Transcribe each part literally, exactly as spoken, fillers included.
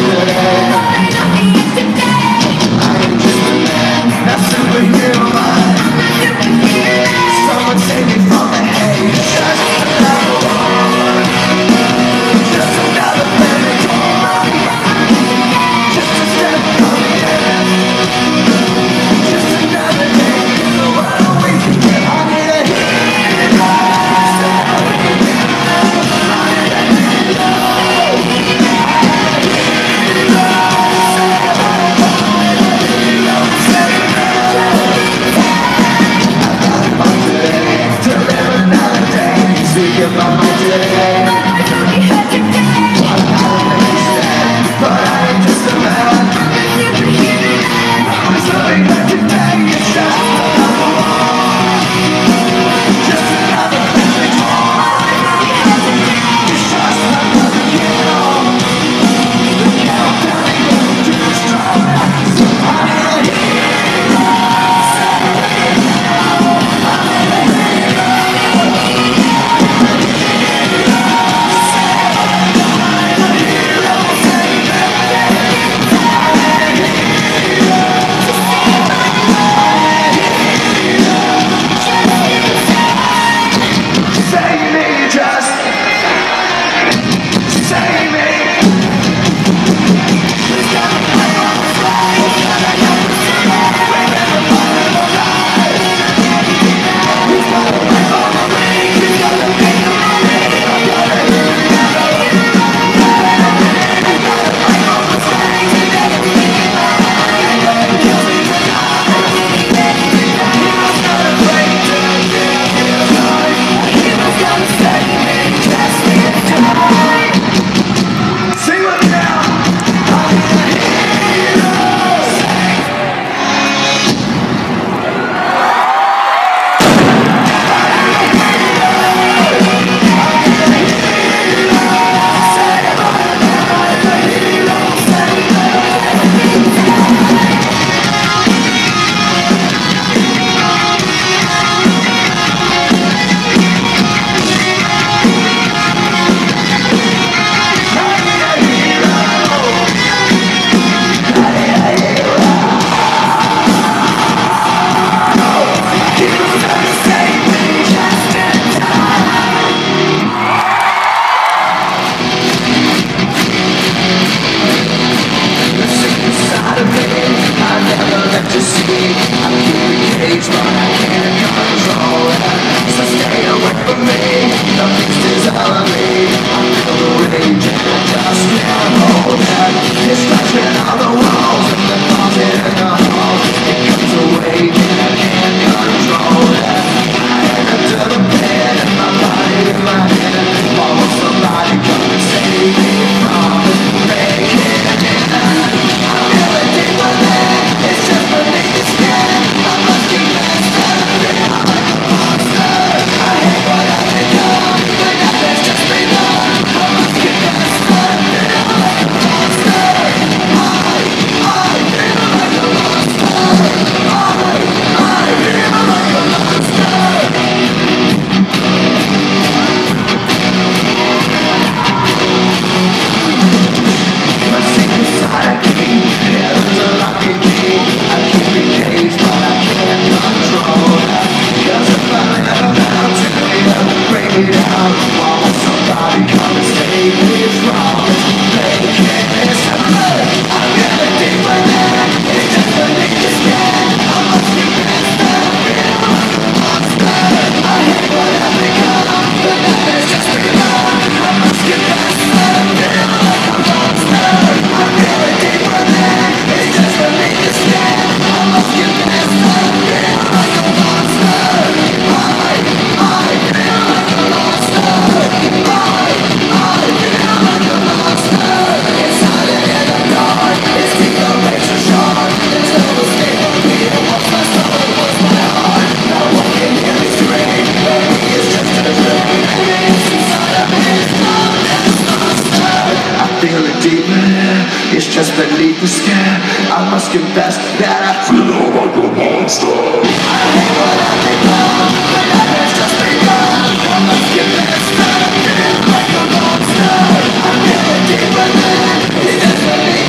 just beneath the skin. I must confess that I feel like a monster. I hate what I become, but that has just begun. I must confess that I feel like a monster. I'm feeling deeper than it's just beneath.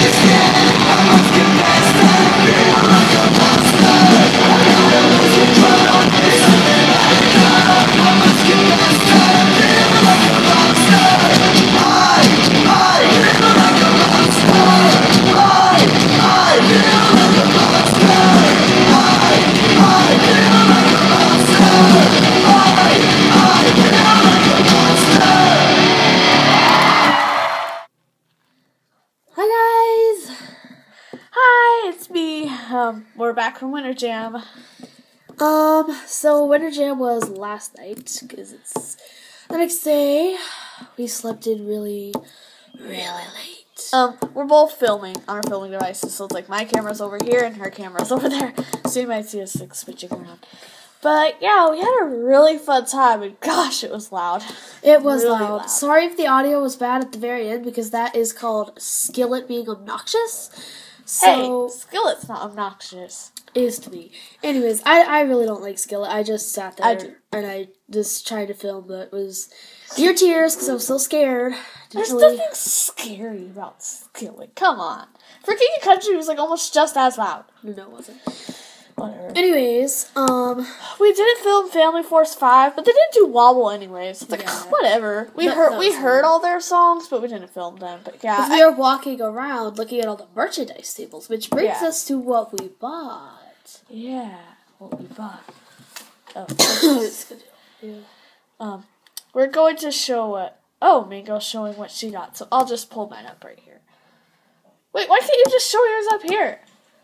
it's me. Um, we're back from Winter Jam. Um, so Winter Jam was last night, because it's the next day. We slept in really, really late. Um, we're both filming on our filming devices, so it's like my camera's over here and her camera's over there. So you might see us like switching around. But yeah, we had a really fun time, and gosh, it was loud. It was Really loud. loud. Sorry if the audio was bad at the very end, because that is called Skillet being obnoxious. So, Hey, Skillet's not obnoxious. is to me. Anyways, I, I really don't like Skillet. I just sat there I do. and I just tried to film, but it was near tears because I was so scared. There's Didn't really- nothing scary about Skillet. Come on. For King of Country was like almost just as loud. No, it wasn't. Whatever. Anyways, um, We didn't film Family Force five, but they didn't do Wobble anyways. It's like, Yeah. whatever. We That- heard that we was heard fun. all their songs, but we didn't film them. But yeah, we I- were walking around looking at all the merchandise tables, which brings Yeah. us to what we bought. yeah, what we bought. Oh, It's good. Yeah. um, we're going to show what. Oh, Mingo's showing what she got, so I'll just pull mine up right here. Wait, why can't you just show yours up here?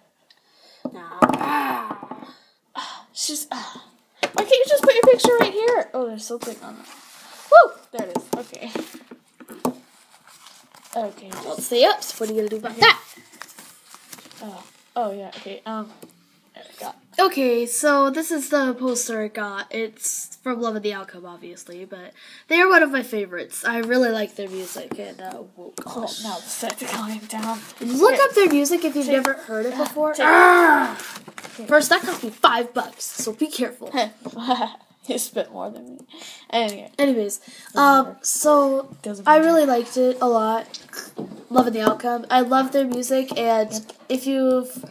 Nah. She's. Uh, why can't you just put your picture right here? Oh, there's something on it. Woo! There it is. Okay. Okay. Well, stay up. So what are you gonna do about that? Oh. Oh yeah. Okay. Um. There we go. Okay, so this is the poster I got. It's from Love of the Outcome, obviously, but they are one of my favorites. I really like their music, and uh, whoa, Oh, gosh. now the set's going down. Look Here. up their music if you've Take- never heard it before. Take- Ah! First, that cost me five bucks, so be careful. You spent more than me. Anyway. Anyways, um, so Doesn't I matter. really liked it a lot. Love of the Outcome. I love their music, and if you've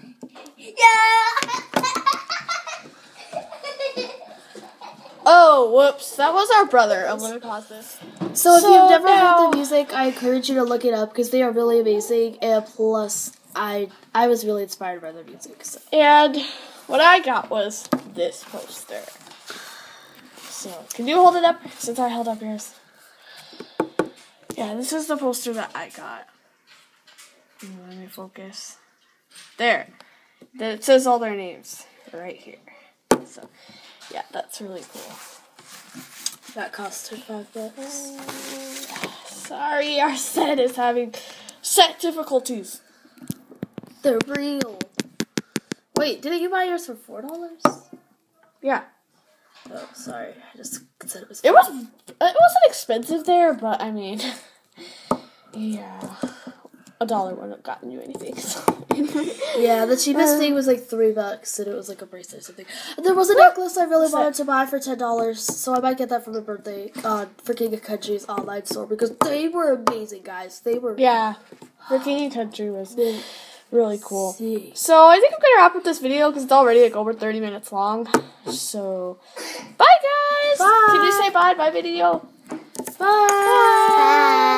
Oh, whoops. That was our brother. I'm going to pause this. So if So you've never now- heard the music, I encourage you to look it up because they are really amazing. And plus, I I was really inspired by their music. So. And what I got was this poster. So, can you hold it up since I held up yours? Yeah, this is the poster that I got. Let me focus. There. Then it says all their names right here. So, yeah, that's really cool. That cost five bucks. Sorry, our set is having set difficulties. They're real. Wait, didn't you buy yours for four dollars? Yeah. Oh, sorry. I just said it was. It was it wasn't expensive there, but I mean, yeah, a dollar wouldn't have gotten you anything. So. Yeah, the cheapest Um, thing was like three bucks, and it was like a bracelet or something. There was a necklace I really wanted to buy for ten dollars, so I might get that for my birthday. Uh, for King of Country's online store because they were amazing, guys. They were. Yeah, the King of Country was really cool. See. So I think I'm gonna wrap up this video because it's already like over thirty minutes long. So, bye guys. Bye. Can you say bye? Bye video. Bye.